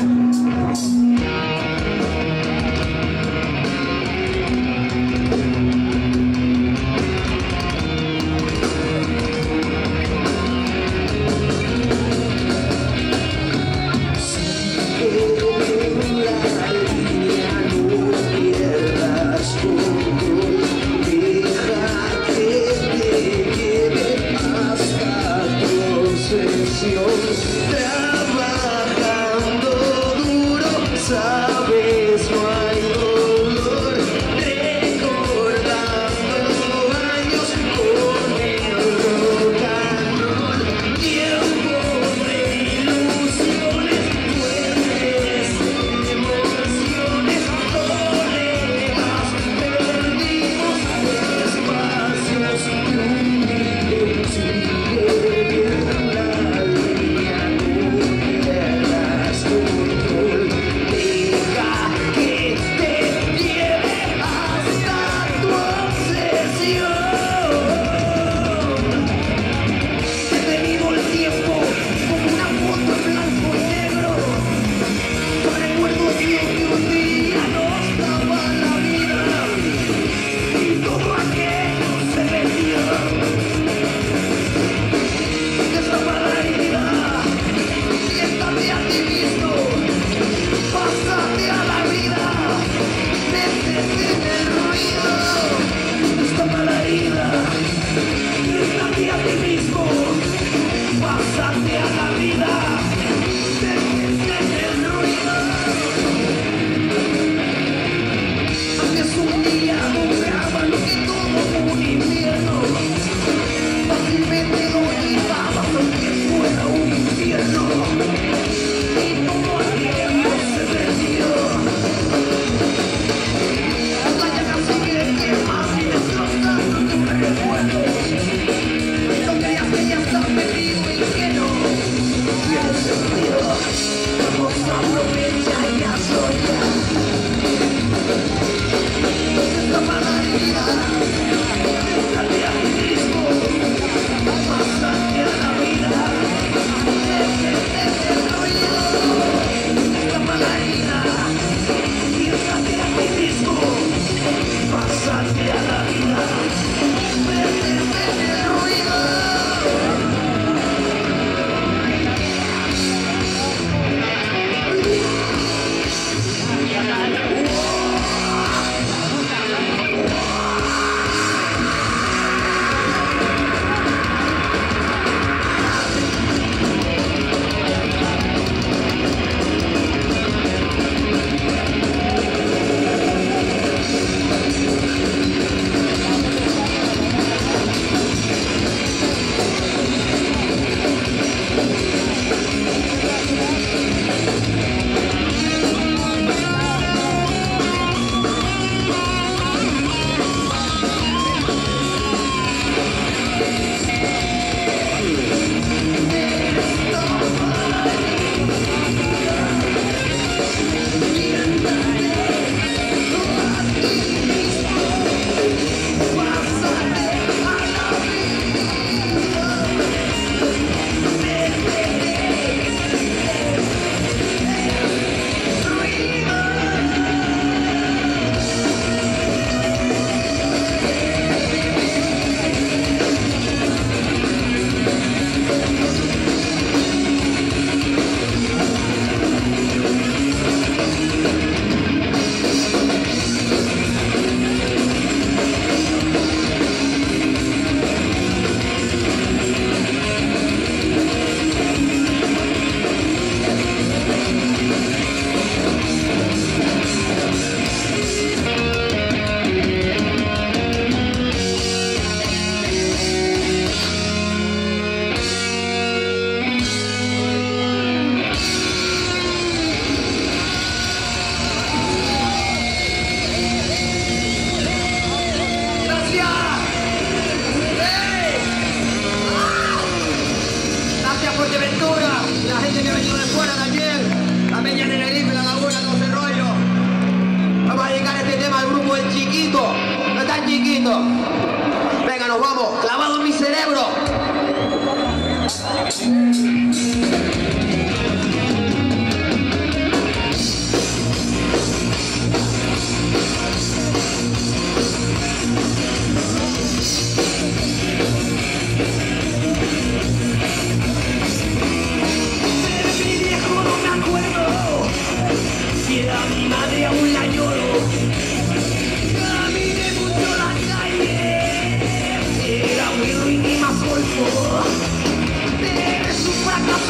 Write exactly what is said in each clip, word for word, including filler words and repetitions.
Venga, nos vamos. Clavado en mi cerebro.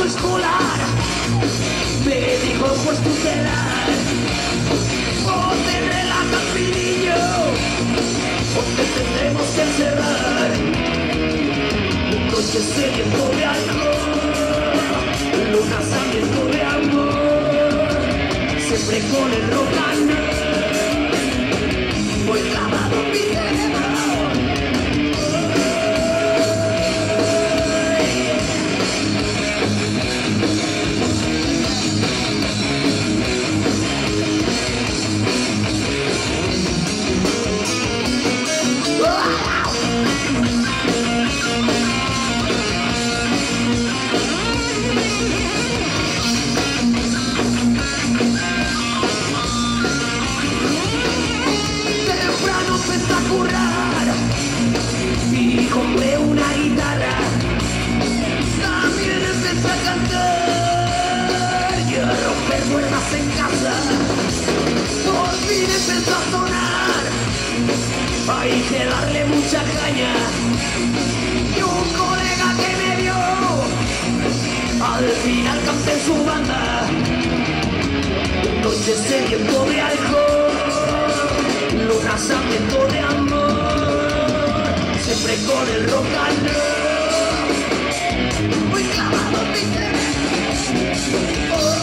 paso escolar me dijo pues tutelar. O te relajas mi niño, o te tendremos que encerrar. Noches sediento de alcohol, lunas hambriento de amor, siempre con el rock and roll, muy clavado en mi cerebro. Y compré una guitarra, también empecé a cantar y a romper cuerdas en casa. Por fin empezó a sonar, hay que darle mucha caña. Y un colega que me vio, al final canté en su banda. Noches sediento de alcohol, lunas hambriento de amor, siempre con el rock and roll, muy clavado en mi cerebro. Oh,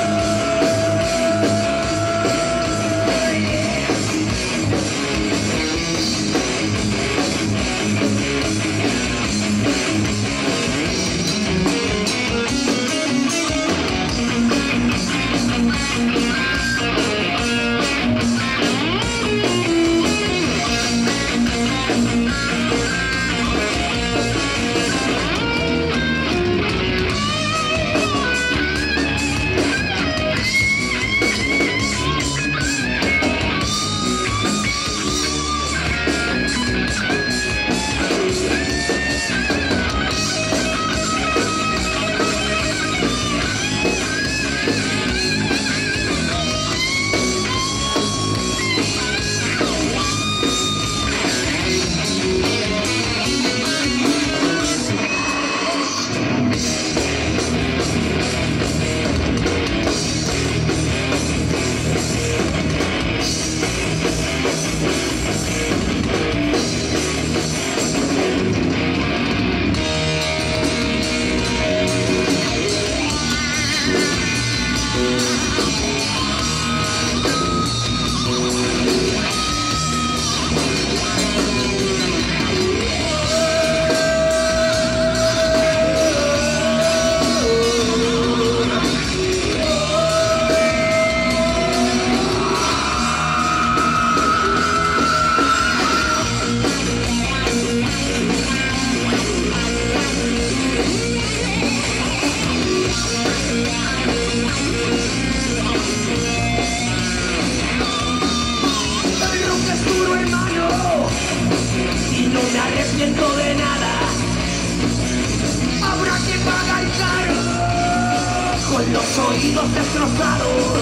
los oídos destrozados.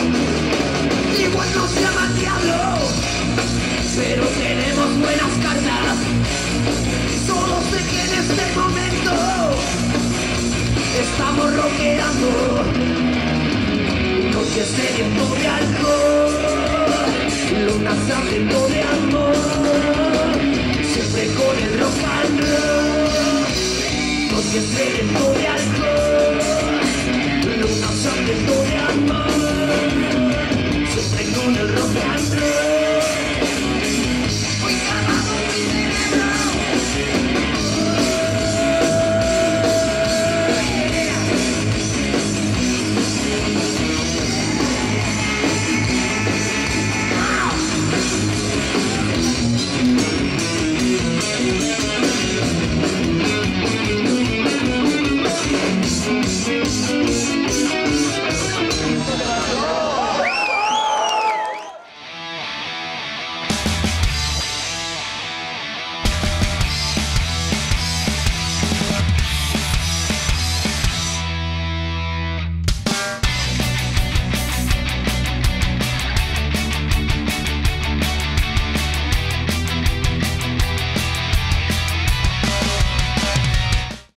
Igual nos llaman diablo, pero tenemos buenas cartas. Solo sé que en este momento estamos rockeando. Noches sediento de alcohol, lunas hambriento de amor, siempre con el rock and roll. Noches sediento de alcohol.